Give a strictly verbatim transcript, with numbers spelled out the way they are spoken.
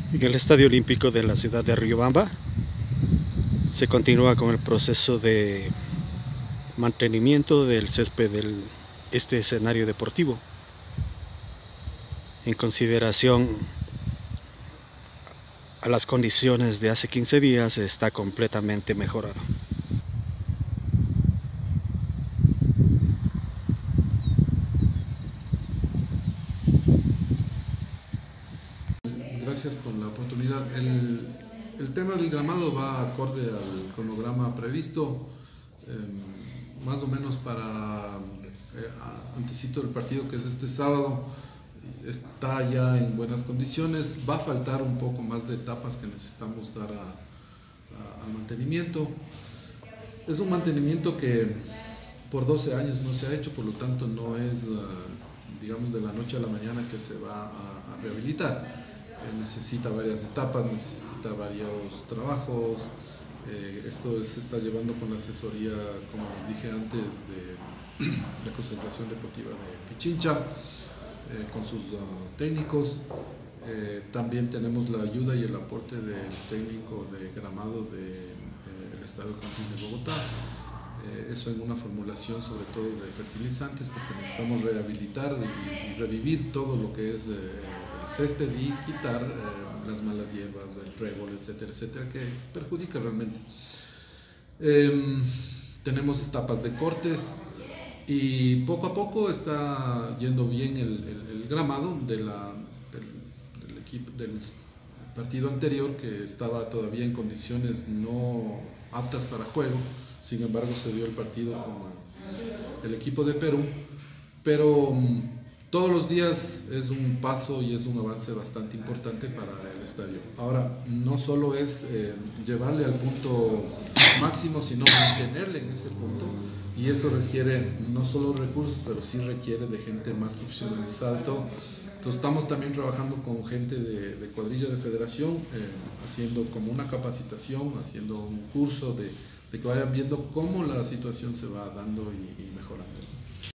En el Estadio Olímpico de la ciudad de Riobamba se continúa con el proceso de mantenimiento del césped de este escenario deportivo, en consideración a las condiciones de hace quince días. Está completamente mejorado. Gracias por la oportunidad. El, el tema del gramado va acorde al cronograma previsto, eh, más o menos para eh, antecito del partido, que es este sábado. Está ya en buenas condiciones. Va a faltar un poco más de etapas que necesitamos dar a, a, al mantenimiento. Es un mantenimiento que por doce años no se ha hecho, por lo tanto no es, uh, digamos, de la noche a la mañana que se va a, a rehabilitar. Eh, necesita varias etapas, necesita varios trabajos. Eh, esto se está llevando con la asesoría, como les dije antes, de la Concentración Deportiva de Pichincha, eh, con sus uh, técnicos. Eh, también tenemos la ayuda y el aporte del técnico de gramado del de, eh, Estadio Campín de Bogotá. Eh, eso en una formulación sobre todo de fertilizantes, porque necesitamos rehabilitar y, y revivir todo lo que es eh, el césped y quitar eh, las malas hierbas, el trébol, etcétera, etcétera, que perjudica realmente. Eh, tenemos etapas de cortes y poco a poco está yendo bien el, el, el gramado de la, del, del, equipo, del partido anterior, que estaba todavía en condiciones no aptas para juego. Sin embargo, se dio el partido con el equipo de Perú, pero todos los días es un paso y es un avance bastante importante para el estadio. Ahora, no solo es eh, llevarle al punto máximo, sino mantenerle en ese punto, y eso requiere no solo recursos, pero sí requiere de gente más profesionalizada. Entonces estamos también trabajando con gente de, de cuadrilla de federación, eh, haciendo como una capacitación, haciendo un curso de, de que vayan viendo cómo la situación se va dando y, y mejorando.